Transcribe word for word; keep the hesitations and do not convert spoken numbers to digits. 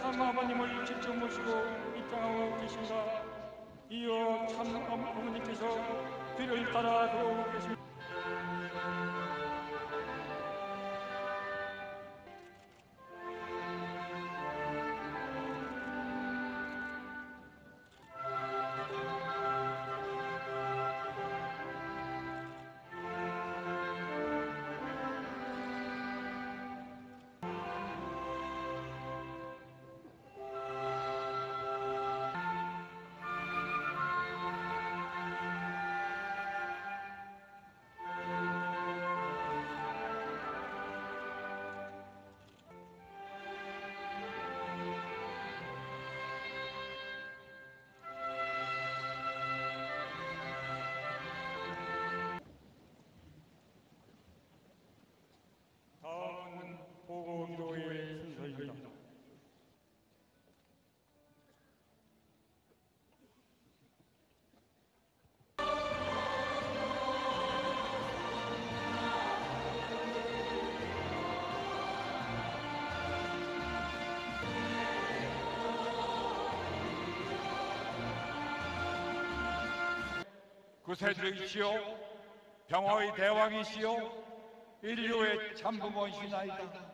참 아버님을 직접 모시고 입장하고 계십니다. 이어 참 어머니께서 뒤를 따라 들어오고 계십니다. 다음은 보고기도의 순서입니다. 구세주이시여 병화의 대왕이시여 인류의 참부모이시나이다.